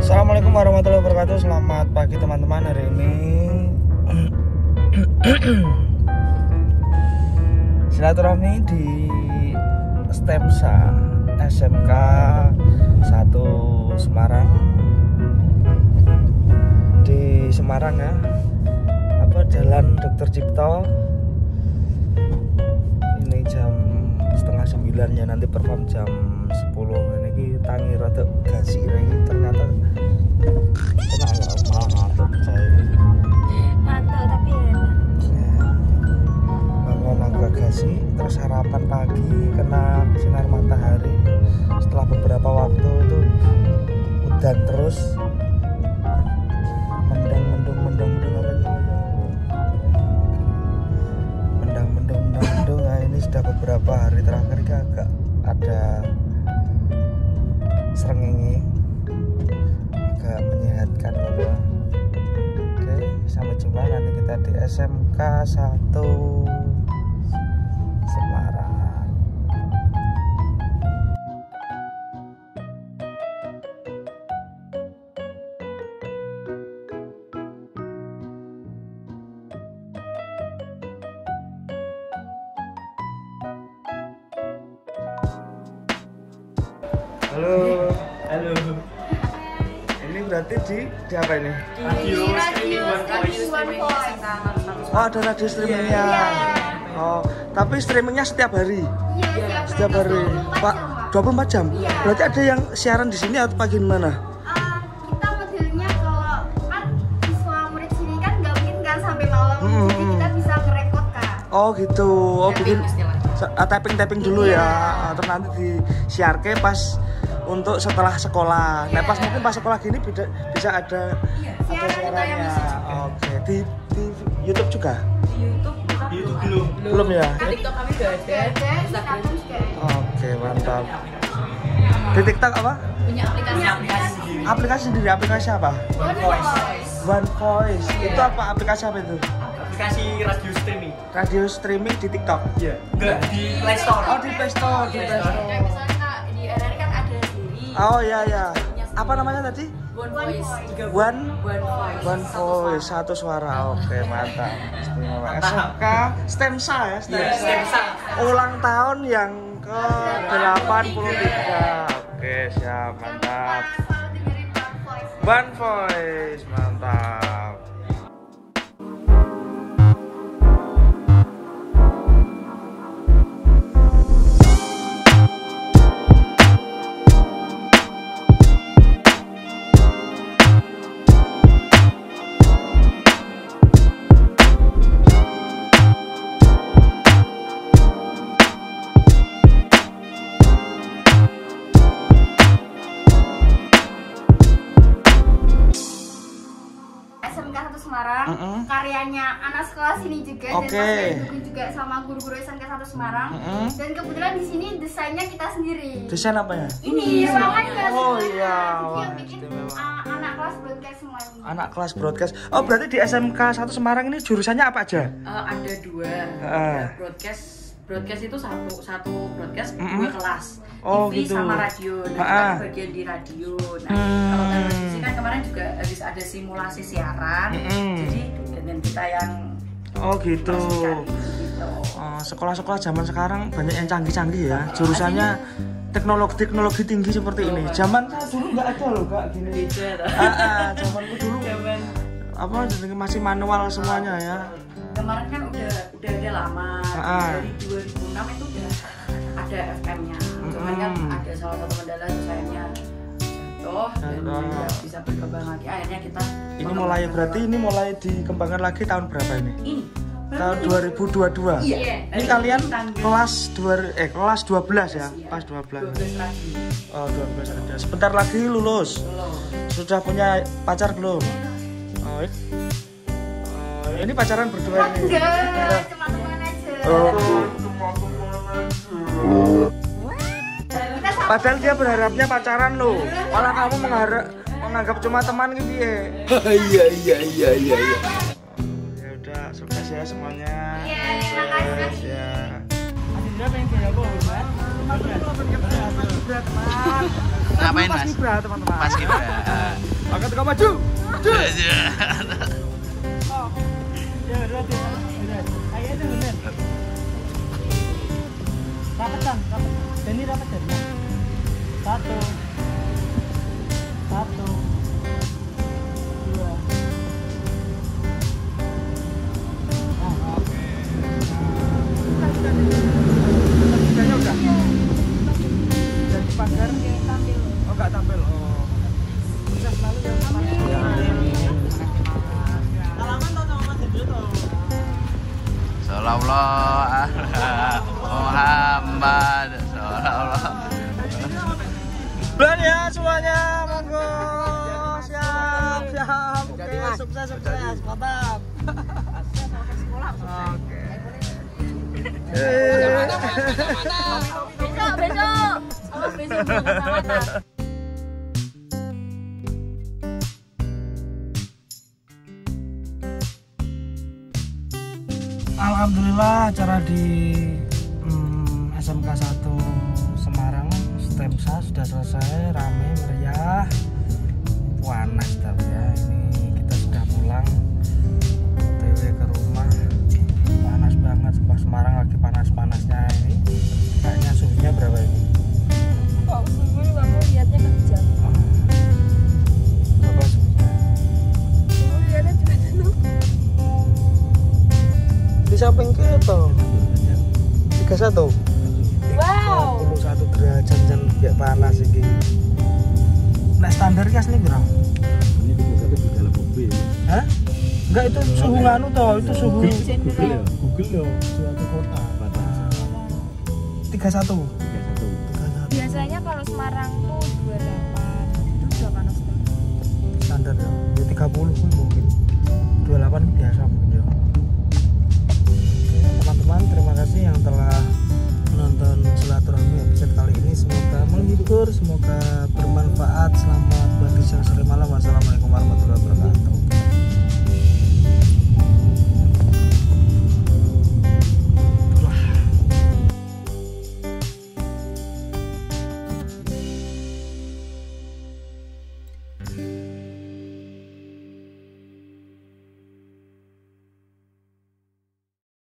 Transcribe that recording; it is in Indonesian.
Assalamualaikum warahmatullahi wabarakatuh. Selamat pagi teman-teman. Hari ini silaturahmi di STEMSA SMK 1 Semarang. Di Semarang ya, Jalan Dr. Cipto. Ini jam 8:30 ya, nanti perform jam 10. Ini tangi rada gasi ini ternyata malah ngantuk saya. Ngantuk tapi enak. Ya. Bangun agak gasi, terus sarapan pagi kena sinar matahari. Setelah beberapa waktu itu udan terus. Mendung. Nah, ini sudah beberapa hari terakhir ini agak ada srengenge, agak menyehatkan ya. Oke, sampai jumpa nanti kita di SMK 1 Semarang. Halo. Ini berarti di apa ini? Radio One Voice. Oh, ada radio streamingnya. Oh, tapi streamingnya setiap hari. Iya, Setiap hari. Pak, 24 jam. Berarti ada yang siaran di sini atau pagi mana? Kita modelnya kalau kan siswa murid sini kan nggak mungkin kan sampai malam, jadi kita bisa ngerekod kan. Oh gitu. Oh bikin tapping dulu ya. Terus nanti disiarke pas untuk setelah sekolah. Nah pas mungkin pas sekolah gini bisa ada siarannya. Oke. Di YouTube juga? Di YouTube belum ya? Di TikTok kami udah ada. Instagram juga. Oke, mantap. Di TikTok apa? Punya aplikasi. Aplikasi sendiri, aplikasi apa? One Voice. One Voice. Itu apa, aplikasi apa itu? Aplikasi radio streaming. Radio streaming di TikTok? Iya. Enggak, di Play Store. Oh, di Play Store, di Play Store. Kayak misalnya di RRI kan ada sendiri. Oh iya ya. Apa namanya tadi? One Voice. One Voice. One Voice, satu suara. Oke, mantap. Istimewa. SMK STEMSA ya, STEMSA. Ulang tahun yang ke-83. Oke, siap, mantap. Selalu dengerin One Voice. One Voice, mantap. SMK 1 Semarang, karyanya anak sekolah sini juga dan pasti didukung juga sama guru-guru SMK 1 Semarang. Dan kebetulan di sini desainnya kita sendiri. Desain apa ya? Ini ruangannya. Oh iya, Yang bikin anak kelas broadcast semua ini. Anak kelas broadcast. Oh berarti di SMK 1 Semarang ini jurusannya apa aja? Ada dua. Broadcast itu satu broadcast, dua kelas. Oh, TV gitu. sama radio. Nah, kita bagian di radio. Nah, kalau televisi kan kemarin juga habis ada simulasi siaran. Jadi dengan kita yang gitu. Sekolah-sekolah zaman sekarang banyak yang canggih-canggih ya. Jurusannya teknologi tinggi seperti ini. Zaman dulu nggak ada loh, Kak, gini. Zamanku dulu masih manual semuanya ya. Kemarin kan udah ada lama. Dari 2006 itu udah ada FM-nya. Cuman kan ada salah satu kendala desainnya jatuh dan nggak bisa berkembang lagi. Akhirnya kita ini mulai dikembangkan lagi tahun berapa ini? Ini tahun 2022. Iya. Ini kalian kelas 12 ya? Kelas 12. 12 lagi. Oh, 12 ada. Sebentar lagi lulus. Sudah punya pacar belum? Oh, ini pacaran berdua ini. Enggak, cuma teman aja. Padahal dia berharapnya pacaran loh. Malah kamu menganggap cuma teman gitu ya. Iya. Ya udah, sukses ya semuanya. Iya, terima kasih. Ya. Adinda pengen gaya banget. Ngapain Mas? Teman-teman. Pas Kibra. Angkat kau maju. Ya udah. Ayo itu bener. Rapetan. Ini rapetan. 1 Sallallahu Muhammad sallallahu. Bulan ya semuanya, monggo. Siap. Oke, sukses. Mantap. Oke. Besok. Alhamdulillah acara di SMK 1 Semarang STEMSA sudah selesai, rame, meriah, panas tapi ya ini kita sudah pulang OTW ke rumah. Panas banget, Semarang lagi panas-panasnya ini. Kayaknya suhunya berapa ini? Kok suhunya kamu lihatnya kejam? Berapa suhunya? Kamu lihatnya juga dulu. Di samping kita 31. Wow. 31 derajat jan biar panas iki. Nek standar gas nih berapa? Ini 31 di dalam mobil. Hah? Enggak, itu suhu nganu toh, itu suhu Google loh, suatu kota. 31. Biasanya kalau Semarang tuh 28 itu udah panas banget. Standar ya. 30 pun.